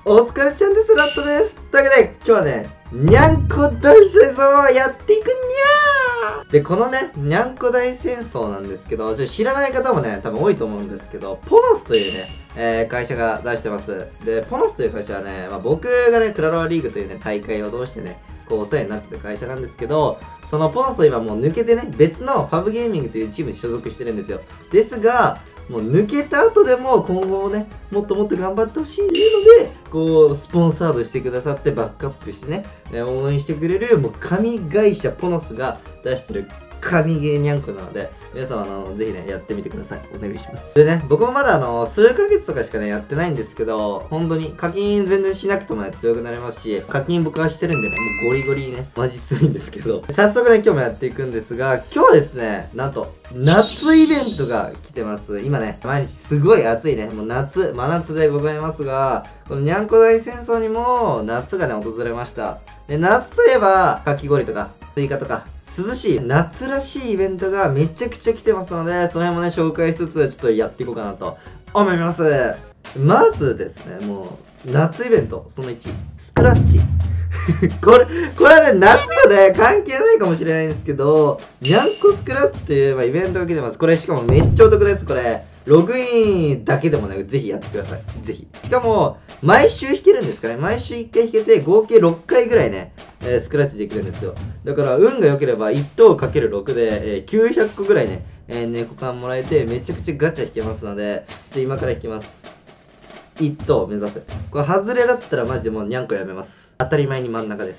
お疲れちゃんです。ラットです。というわけで、今日はね、にゃんこ大戦争をやっていくにゃーで、このね、にゃんこ大戦争なんですけど、知らない方もね、多分多いと思うんですけど、ポノスというね、会社が出してます。で、ポノスという会社はね、僕がね、クラロワリーグというね、大会を通してね、こうお世話になってた会社なんですけど、そのポノスを今もう抜けてね、別のファブゲーミングというチームに所属してるんですよ。ですが、もう抜けた後でも今後もね、もっともっと頑張ってほしいので、こう、スポンサードしてくださってバックアップしてね、応援してくれる、もう神会社ポノスが出してる神ゲーにゃんこなので、皆様ぜひね、やってみてください。お願いします。でね、僕もまだ数ヶ月とかしかね、やってないんですけど、本当に課金全然しなくてもね、強くなれますし、課金僕はしてるんでね、もうゴリゴリね、マジ強いんですけど、早速ね、今日もやっていくんですが、今日はですね、なんと、夏イベントが来てます。今ね、毎日すごい暑いね、もう夏、真夏でございますが、このにゃんこ大戦争にも夏がね、訪れました。で、夏といえば、かき氷とか、スイカとか、涼しい夏らしいイベントがめちゃくちゃ来てますので、その辺もね、紹介しつつ、ちょっとやっていこうかなと思います。まずですね、もう、夏イベント、その1、スクラッチ。これはね、夏とね、関係ないかもしれないんですけど、にゃんこスクラッチという、イベントが来てます。これしかもめっちゃお得です、これ。ログインだけでもね、ぜひやってください。ぜひ。しかも、毎週弾けるんですかね。毎週1回弾けて、合計6回ぐらいね、スクラッチできるんですよ。だから、運が良ければ、1等 ×6 で、900個ぐらいね、猫缶もらえて、めちゃくちゃガチャ弾けますので、ちょっと今から弾きます。1等目指す。これ、外れだったらマジでもうにゃんこやめます。当たり前に真ん中です。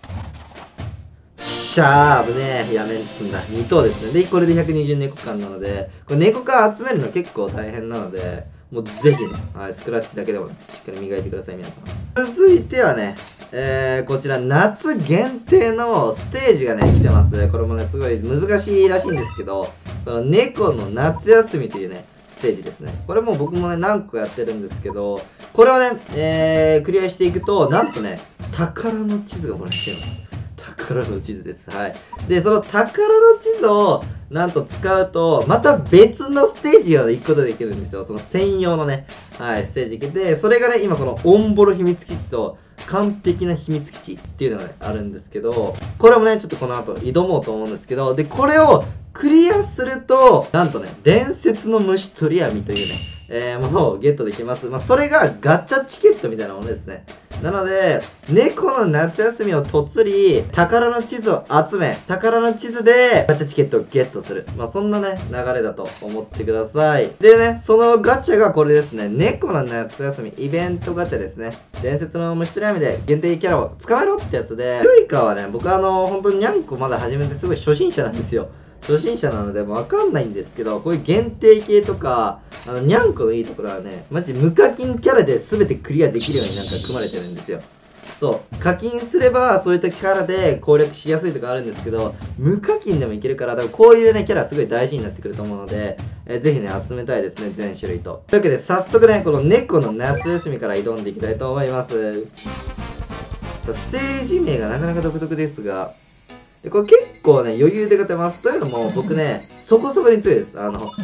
しゃー、危ねえ。やめんすんだ。2等ですね。で、これで120猫缶なので、これ猫缶集めるの結構大変なので、もうぜひね、はい、スクラッチだけでも、ね、しっかり磨いてください、皆さん。続いてはね、こちら夏限定のステージがね、来てます。これもね、すごい難しいらしいんですけど、この猫の夏休みというね、ステージですね。これも僕もね、何個やってるんですけど、これをね、クリアしていくと、なんとね、宝の地図がもらえちゃいます。宝の地図です。はい。で、その宝の地図を、なんと使うと、また別のステージを行くことができるんですよ。その専用のね、はい、ステージ行けて、それがね、今このオンボロ秘密基地と、完璧な秘密基地っていうのがね、あるんですけど、これもね、ちょっとこの後挑もうと思うんですけど、で、これをクリアすると、なんとね、伝説の虫取り網というね、ものをゲットできます。それがガチャチケットみたいなものですね。なので、猫の夏休みをとつり、宝の地図を集め、宝の地図でガチャチケットをゲットする。そんなね、流れだと思ってください。でね、そのガチャがこれですね。猫の夏休みイベントガチャですね。伝説の虫取り網で限定キャラを捕まえろってやつで、ルイカはね、僕本当ににゃんこまだ始めてすごい初心者なんですよ。初心者なのでもうわかんないんですけど、こういう限定系とか、にゃんこのいいところはね、マジ無課金キャラで全てクリアできるようになんか組まれてるんですよ。そう。課金すればそういったキャラで攻略しやすいとかあるんですけど、無課金でもいけるから、だからこういうね、キャラすごい大事になってくると思うので、ぜひね、集めたいですね、全種類と。というわけで、早速ね、この猫の夏休みから挑んでいきたいと思います。さあ、ステージ名がなかなか独特ですが、これ結構ね、余裕で勝てます。というのも、僕ね、そこそこに強いです。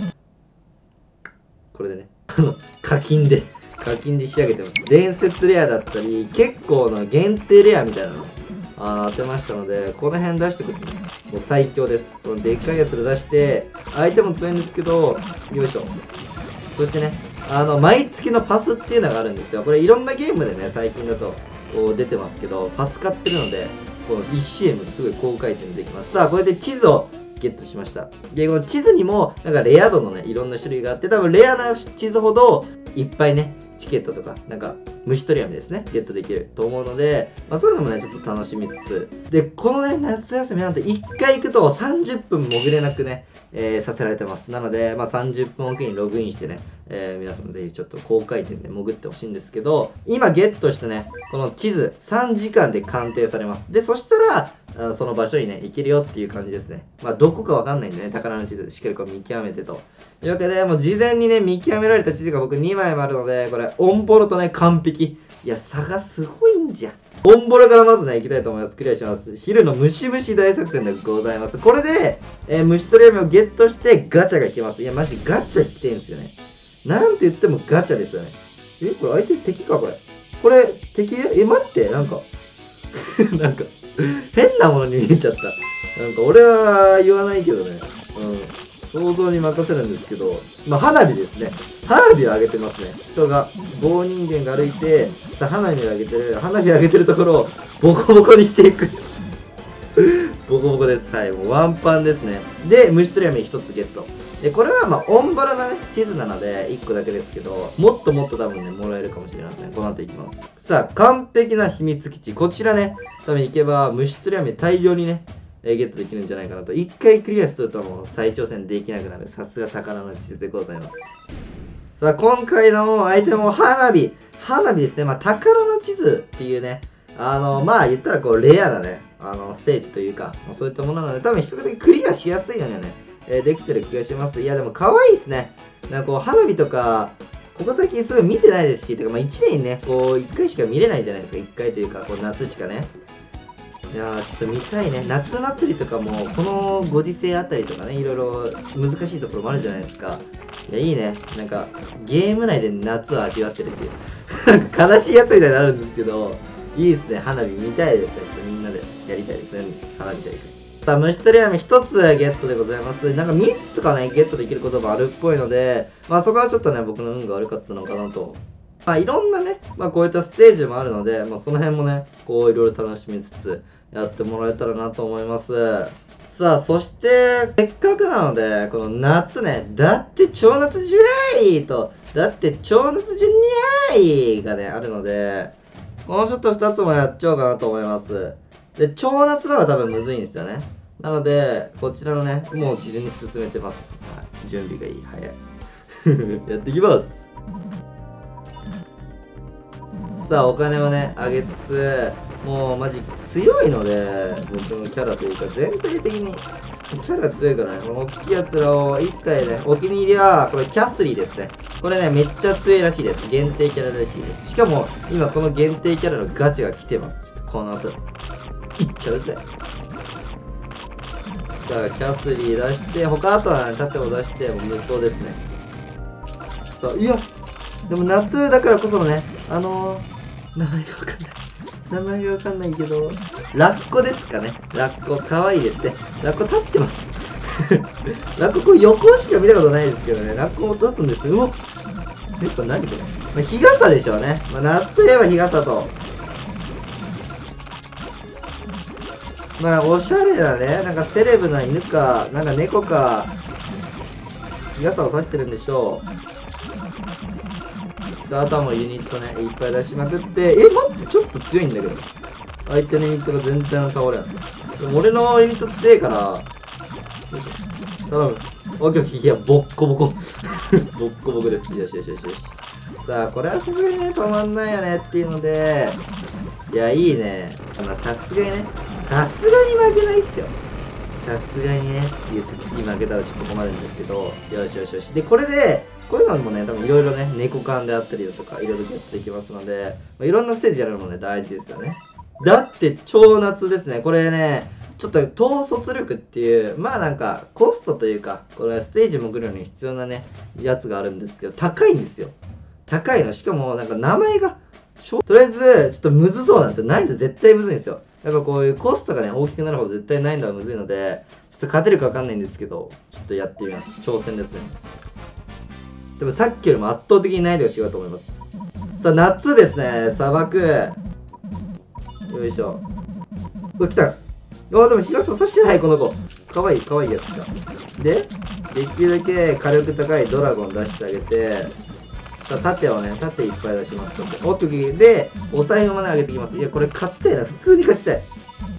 これでね、課金で仕上げてます。伝説レアだったり、結構な限定レアみたいなの当てましたので、この辺出してくるとね、もう最強です。このでっかいやつで出して、相手も強いんですけど、よいしょ。そしてね、毎月のパスっていうのがあるんですよ。これいろんなゲームでね、最近だと出てますけど、パス買ってるので、この 1CM すごい高回転できます。さあ、これで地図をゲットしました。で、この地図にも、なんかレア度のね、いろんな種類があって、多分レアな地図ほど、いっぱいね、チケットとか、なんか、虫取り網ですね、ゲットできると思うので、そういうのもね、ちょっと楽しみつつ、で、このね、夏休みなんて1回行くと30分潜れなくね、させられてます。なので、30分おきにログインしてね、皆さんもぜひちょっと高回転で潜ってほしいんですけど、今ゲットしてね、この地図3時間で鑑定されます。で、そしたら、その場所にね、行けるよっていう感じですね。どこかわかんないんでね、宝の地図、しっかりこう見極めてと。というわけで、もう事前にね、見極められた地図が僕2枚もあるので、これ、オンボロとね、完璧。いや、差がすごいんじゃ。オンボロからまずね、行きたいと思います。クリアします。昼のムシムシ大作戦でございます。これで、虫取り網をゲットしてガチャが引けます。いや、マジガチャ引きてんすよね。なんて言ってもガチャですよね。これ相手敵かこれ。 これ敵で待ってなんかなんか変なものに見えちゃった。なんか俺は言わないけどね。想像に任せるんですけど、まあ花火ですね。花火を上げてますね。人が、棒人間が歩いて、さ花火を上げてる、花火を上げてるところをボコボコにしていく。ボコボコです。はい、もうワンパンですね。で、虫取り網1つゲット。で、これはまあ、オンバラなね、地図なので、1個だけですけど、もっともっと多分ね、もらえるかもしれません。この後いきます。さあ、完璧な秘密基地。こちらね、多分行けば、虫取り網大量にね、ゲットできるんじゃないかなと。1回クリアするともう再挑戦できなくなる。さすが宝の地図でございます。さあ、今回のアイテムも花火。花火ですね。まあ、宝の地図っていうね、まあ、言ったらこう、レアなね、ステージというか、そういったものなので、多分比較的クリアしやすいのにはね、できてる気がします。いや、でも可愛いですね。なんかこう、花火とか、ここ最近すぐ見てないですし、てかまあ1年にね、こう、1回しか見れないじゃないですか。1回というか、こう、夏しかね。いやー、ちょっと見たいね。夏祭りとかも、このご時世あたりとかね、いろいろ難しいところもあるじゃないですか。いや、いいね。なんか、ゲーム内で夏を味わってるっていう。なんか悲しいやつみたいになるんですけど、いいですね。花火見たいですね。ちょっとみんなでやりたいですね。花火大会。さあ、虫取り網1つゲットでございます。なんか3つとかね、ゲットできることもあるっぽいので、まあそこはちょっとね、僕の運が悪かったのかなと。まあいろんなね、まあこういったステージもあるので、まあその辺もね、こういろいろ楽しみつつ、やってもらえたらなと思います。さあ、そして、せっかくなので、この夏ね、だって超夏じゃいと、だって超夏じゃにゃいがね、あるので、もうちょっと2つもやっちゃおうかなと思います。で、超夏の方が多分むずいんですよね。なので、こちらのね、もう事前に進めてます。はい、準備がいい、早い。やっていきます。さあ、お金をね、あげつつ、もうマジ強いので、僕のキャラというか、全体的にキャラ強いからね、この大きいやつらを1体ね、お気に入りは、これキャスリーですね。これね、めっちゃ強いらしいです。限定キャラらしいです。しかも、今この限定キャラのガチが来てます。ちょっとこの後、いっちゃうぜ。さあ、キャスリー出して、他あとはね、盾を出して、もう無双ですね。さあ、いや、でも夏だからこそのね、名前がわかんない。名前がわかんないけど、ラッコですかね。ラッコ、かわいいですね。ラッコ立ってます。ラッコ、これ横しか見たことないですけどね。ラッコも立つんですよ。うわっ。やっぱ何これ。まあ、日傘でしょうね。まあ、夏といえば日傘と。まあ、おしゃれなね、なんかセレブな犬か、なんか猫か、日傘を差してるんでしょう。あとはもうユニットね、いっぱい出しまくって、待って、ちょっと強いんだけど。相手のユニットが全然倒れない。でも俺のユニット強いから、頼む。オッケー、いや、ボッコボコ。ボッコボコです。よしよしよしよし。さあ、これはさすがにね、止まんないよねっていうので、いや、いいね。まあ、さすがにね、さすがに負けないっすよ。さすがにね、言って次負けたらちょっと困るんですけど、よしよしよし。で、これで、こういうのもね、多分いろいろね、猫缶であったりだとか、いろいろゲットできますので、まあ、いろんなステージやるのもね、大事ですよね。だって、超夏ですね。これね、ちょっと統率力っていう、まあなんか、コストというか、これステージ潜るのに必要なね、やつがあるんですけど、高いんですよ。高いの。しかも、なんか名前が、とりあえず、ちょっとむずそうなんですよ。難易度絶対むずいんですよ。やっぱこういうコストがね、大きくなるほど絶対難易度はむずいので、ちょっと勝てるかわかんないんですけど、ちょっとやってみます。挑戦ですね。でもさっきよりも圧倒的に難易度が違うと思います。さあ、夏ですね。砂漠。よいしょ。うわ、来た。あ、でも日傘さしてない、この子。かわいい、かわいいやつか。で、できるだけ火力高いドラゴン出してあげて、さあ、盾をね、盾いっぱい出します。おっときで、お財布もね、上げていきます。いや、これ勝ちたいな。普通に勝ちたい。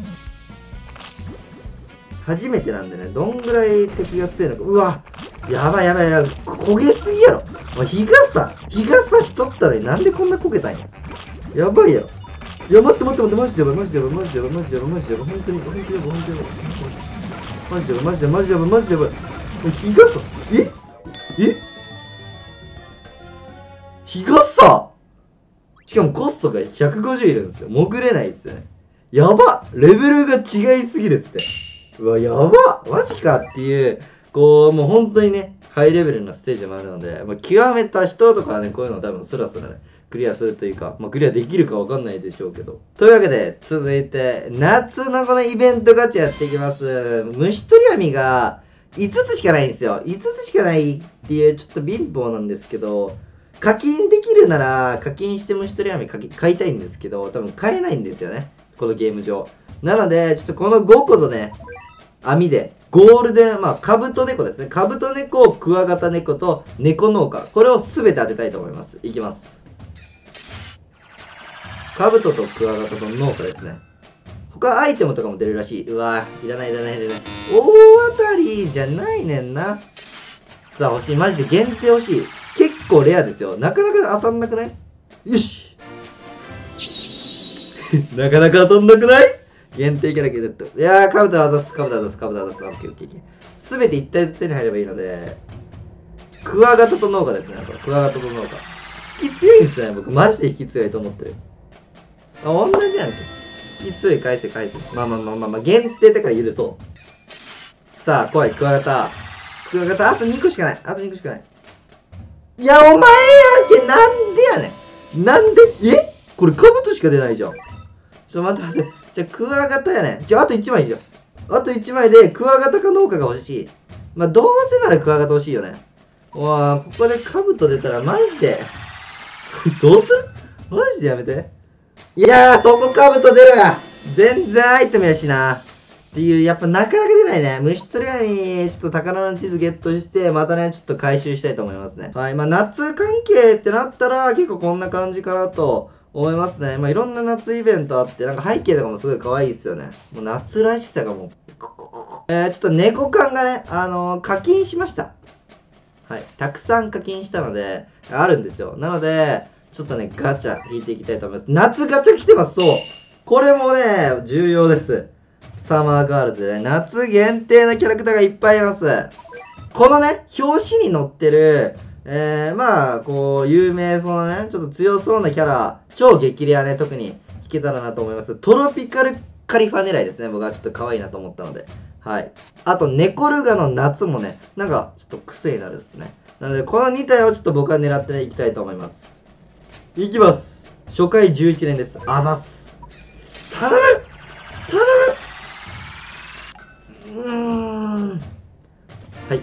初めてなんでね、どんぐらい敵が強いのか。うわ、やばいやばいやばい。焦げすぎやろ。もう日傘しとったのになんでこんな焦げたんや。やばいよ。いや、待って待って待って、マジでやばい、マジでやばい、マジでやばい、マジでやばい、マジでやばい、本当に、本当にやばい、本当にやばい。マジでやばい、マジでマジでやばい、マジでやばい。日傘日傘しかもコストが150いるんですよ。潜れないですよね。やばレベルが違いすぎるっすね。うわ、やばマジかっていう、こう、もう本当にね、ハイレベルなステージもあるので、まあ、極めた人とかはね、こういうの多分スラスラね、 クリアするというか、まあ、クリアできるかわかんないでしょうけど。というわけで、続いて、夏のこのイベントガチャやっていきます。虫取り網が5つしかないんですよ。5つしかないっていう、ちょっと貧乏なんですけど、課金できるなら、課金して虫取り網買いたいんですけど、多分買えないんですよね。このゲーム上。なので、ちょっとこの5個とね、網で、ゴールデン、まあ、カブト猫ですね。カブト猫、クワガタ猫と猫農家。これを全て当てたいと思います。いきます。カブトとクワガタと農家ですね。他アイテムとかも出るらしい。うわぁ、いらない。大当たりじゃないねんな。さあ、欲しい。マジで限定欲しい。結構レアですよ。なかなか当たんなくない？よしなかなか当たんなくない？限定キャラゲット。いやー、カブトは出す。オッケー。すべて一体手に入ればいいので、クワガタと農家ですね。クワガタと農家。引き強いんですよね。僕、マジで引き強いと思ってる。あ、同じやんけ。引き強い、返せ。まあ、限定だから許そう。さあ、来い、クワガタ。あと2個しかない。いや、お前やんけ、なんでやねん。これカブトしか出ないじゃん。待って。じゃあ、クワガタやねん。あと1枚いいよ。あと1枚で、クワガタか農家が欲しい。まあ、どうせならクワガタ欲しいよね。わあ、ここでカブト出たらマジでどうする？マジでやめて。いやー、そこカブト出るや。全然アイテムやしな。っていう、やっぱなかなか出ないね。虫取り網、ちょっと宝の地図ゲットして、またね、ちょっと回収したいと思いますね。はい、まあ夏関係ってなったら、結構こんな感じかなと思いますね。まあいろんな夏イベントあって、なんか背景とかもすごい可愛いですよね。もう夏らしさがもう、ちょっと猫缶がね、課金しました。はい、たくさん課金したので、あるんですよ。なので、ちょっとね、ガチャ引いていきたいと思います。夏ガチャ来てます、そう。これもね、重要です。サマーガールズでね、夏限定のキャラクターがいっぱいいます。このね、表紙に載ってる、まあ、こう、有名そうなね、ちょっと強そうなキャラ、超激レアね、特に引けたらなと思います。トロピカルカリファ狙いですね、僕はちょっと可愛いなと思ったので。はい。あと、ネコルガの夏もね、なんか、ちょっと癖になるっすね。なので、この2体をちょっと僕は狙っていきたいと思います。いきます。初回11連です。あざっす。頼むはい。違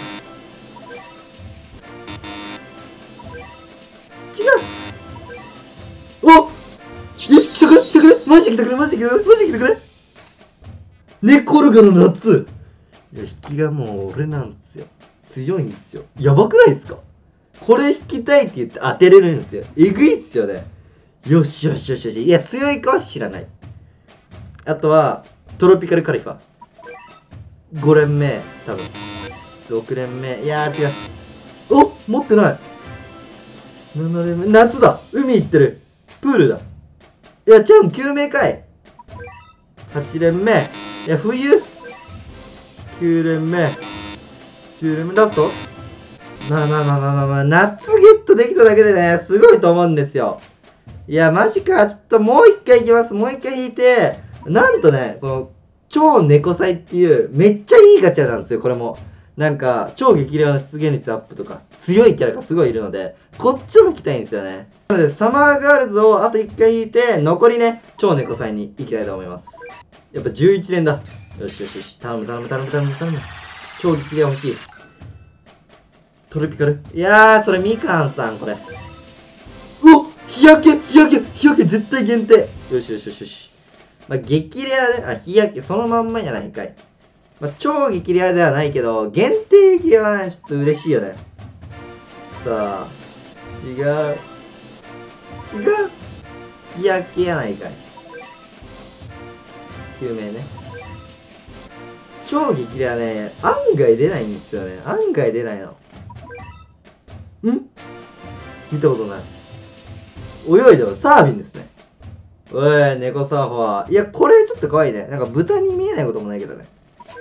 う。お！来てくれマジで来てくれネコルガの夏。いや、引きがもう俺なんですよ。強いんですよ。やばくないですか？これ引きたいって言って当てれるんですよ。えぐいっすよね。よし。いや、強いかは知らない。あとは、トロピカルカリファ。5連目、多分。6連目。いやー、違う。お！持ってない。7連目。夏だ。海行ってる。プールだ。いや、ちゃうん、9名かい。8連目。いや、冬。9連目。10連目。ラスト？夏ゲットできただけでね、すごいと思うんですよ。いや、マジか。ちょっともう一回いきます。もう一回引いて、なんとね、この、超猫祭っていう、めっちゃいいガチャなんですよ、これも。なんか、超激レアの出現率アップとか、強いキャラがすごいいるので、こっちも行きたいんですよね。なので、サマーガールズをあと1回引いて、残りね、超猫祭に行きたいと思います。やっぱ11連だ。よし。頼む。超激レア欲しい。トロピカル。いやー、それみかんさん、これ。日焼け絶対限定。よし。まあ、激レアで、日焼けそのまんまじゃないかい。まあ、超激レアではないけど、限定系はね、ちょっと嬉しいよね。さあ、違う。日焼けやないかい。救命ね。超激レアね、案外出ないんですよね。案外出ないの。見たことない。泳いでるサーフィンですね。おい、猫サーファー。いや、これちょっと可愛いね。なんか豚に見えないこともないけどね。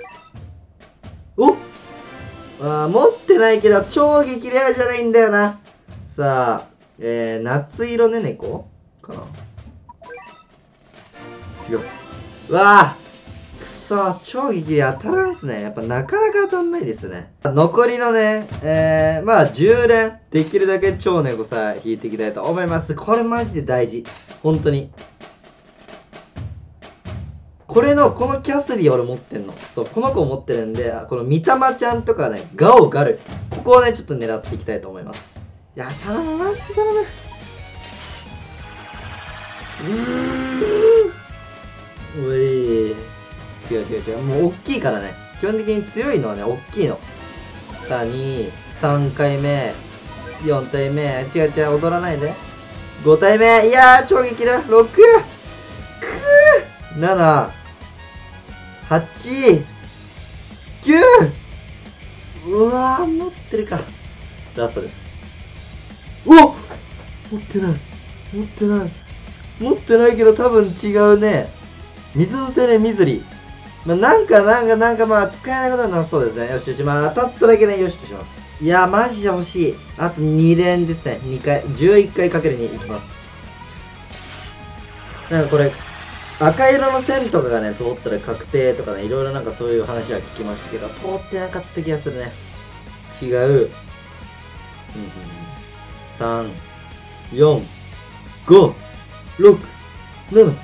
持ってないけど、超激レアじゃないんだよな。さあ、夏色ね猫かな。違う。くそ、超激励当たらんすね。やっぱなかなか当たんないですね。残りのね、まあ10連、できるだけ超猫さ引いていきたいと思います。これマジで大事。本当に。このキャスリー俺持ってんの。そう、この子持ってるんで、このみたまちゃんとかね、ガオガル。ここをね、ちょっと狙っていきたいと思います。いや、頼む、マジで頼む。うい。違う。もう大きいからね。基本的に強いのはね、大きいの。さあ、2、3回目、4体目、違う、踊らないで。5体目、いやー、超激だ。6、9、7、8、9、うわー、持ってるか。ラストです。おっ、持ってないけど多分違うね。水の精霊ミズリ。まあ、なんかまあ使えないことはなさそうですね。よし、まあ当たっただけね、よしとします。いやー、マジで欲しい。あと2連ですね。2回、11回かける2いきます。なんかこれ、赤色の線とかがね、通ったら確定とかね、いろいろなんかそういう話は聞きましたけど、通ってなかった気がするね。違う。3、4、5、6、7、8、9、10。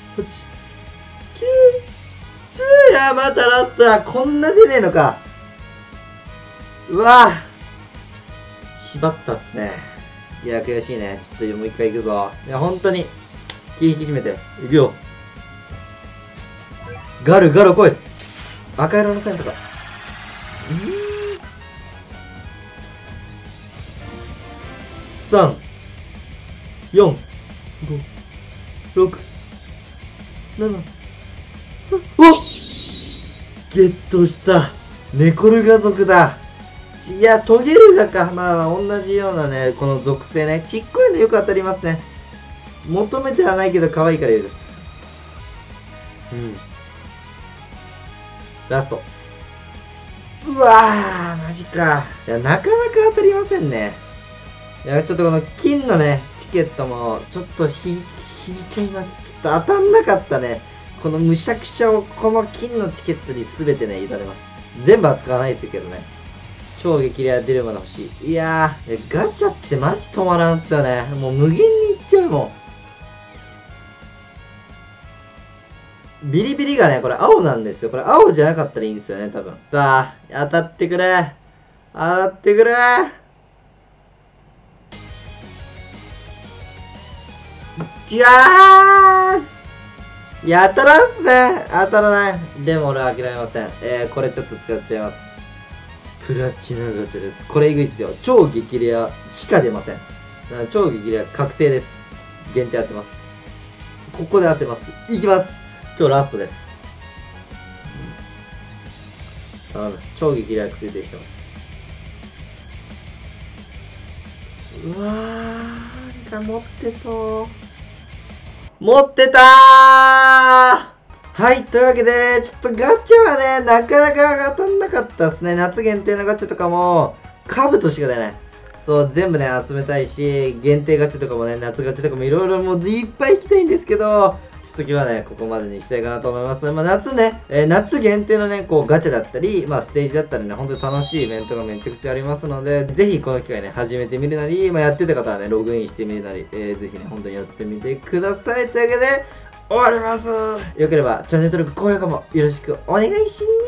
いや、またラストだ。こんな出ねえのか。うわぁ。縛ったっすね。いや、悔しいね。ちょっともう一回行くぞ。いや、本当に。気引き締めて。いくよ。ガル来い。赤色の線とか。3、4、5、6、7。おっ、ゲットした。ネコルガ族だ。いや、トゲルガか。まあ、同じようなね、この属性ね。ちっこいのよく当たりますね。求めてはないけど、可愛いからいいです。ラスト。うわー、マジか。いや、なかなか当たりませんね。いや、ちょっとこの金のね、チケットも、ちょっと引いちゃいます。ちょっと当たんなかったね。このむしゃくしゃをこの金のチケットに全てね、委ねます。全部は使わないですけどね。超激レア出るまで欲しい。いやー、ガチャってマジ止まらんっすよね。もう無限にいっちゃうもん。ビリビリがね、これ青なんですよ。これ青じゃなかったらいいんですよね、多分。さあ、当たってくれ。当たってくれ。違う。いや、当たらんっすね。当たらない。でも俺は諦めません。これちょっと使っちゃいます。プラチナガチャです。これいぐいっすよ。超激レアしか出ません。超激レア確定です。限定当てます。ここで当てます。いきます。今日ラストです。頼む。超激レア確定してます。うわー、なんか持ってそう。持ってたー。はい、というわけで、ちょっとガチャはね、なかなか当たんなかったですね。夏限定のガチャとかも、兜しか出ない。そう、全部ね、集めたいし、限定ガチャとかもね、夏ガチャとかもいろいろもういっぱい行きたいんですけど、ちょっと今日はね、ここまでにしたいかなと思います。まあ、夏ね、夏限定のね、こうガチャだったり、まあ、ステージだったりね、本当に楽しいイベントがめちゃくちゃありますので、ぜひこの機会ね、始めてみるなり、まあ、やってた方はね、ログインしてみるなり、ぜひね、本当にやってみてください。というわけで、終わります。よければ、チャンネル登録、高評価もよろしくお願いします。